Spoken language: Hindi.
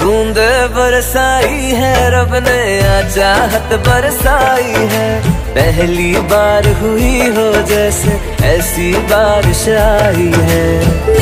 बूंदे बरसाई है रब ने, आ चाहत बरसाई है। पहली बार हुई हो जैसे ऐसी बारिश आई है।